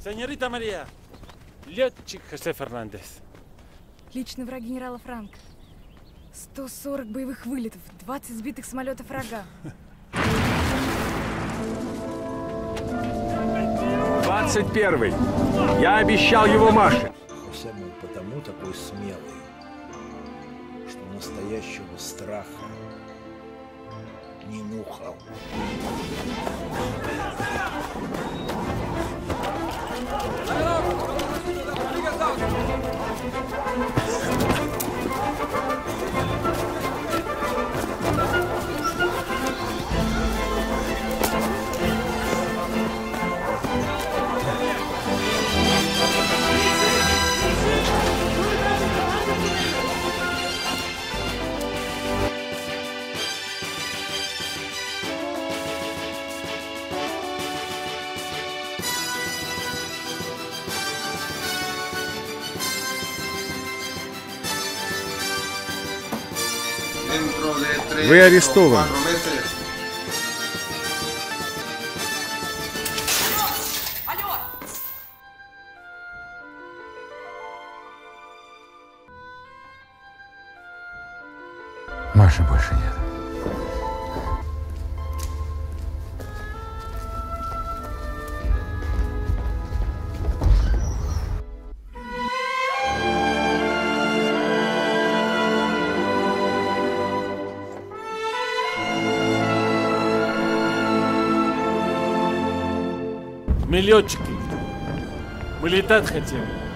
Сеньорита Мария, летчик Хосе Фернандес. Личный враг генерала Франко. 140 боевых вылетов, 20 сбитых самолетов врага. 21-й. Я обещал его Маше. Хосе был потому такой смелый, что настоящего страха не нюхал. Вы арестованы. Маши больше нет. Мы летчики. Мы летать хотим.